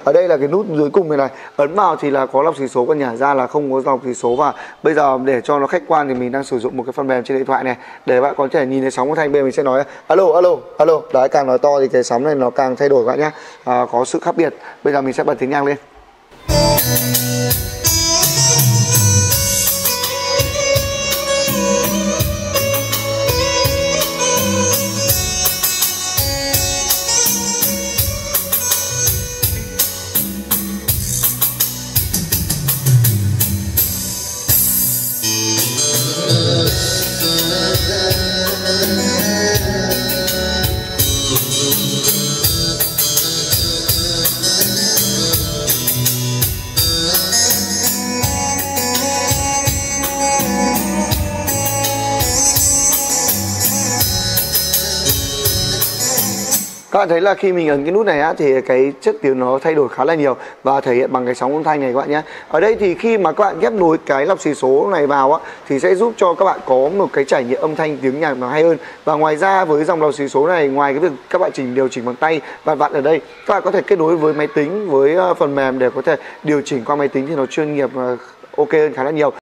Ở đây là cái nút dưới cùng này, ấn vào thì là có lọc xì số, còn nhả ra là không có lọc xì số. Và bây giờ để cho nó khách quan thì mình đang sử dụng một cái phần mềm trên điện thoại này để bạn có thể nhìn thấy sóng âm thanh. Bây giờ mình sẽ nói alo alo alo, đấy, càng nói to thì cái sóng này nó càng thay đổi các bạn nhé, có sự khác biệt. Bây giờ mình sẽ bật tiếng nhạc lên. Các bạn thấy là khi mình ấn cái nút này á, thì cái chất tiếng nó thay đổi khá là nhiều và thể hiện bằng cái sóng âm thanh này các bạn nhé. Ở đây thì khi mà các bạn ghép nối cái lọc xì số này vào á, thì sẽ giúp cho các bạn có một cái trải nghiệm âm thanh tiếng nhạc nó hay hơn. Và ngoài ra với dòng lọc xì số này, ngoài cái việc các bạn điều chỉnh bằng tay vặn vặn ở đây, các bạn có thể kết nối với máy tính, với phần mềm để có thể điều chỉnh qua máy tính thì nó chuyên nghiệp, ok hơn khá là nhiều.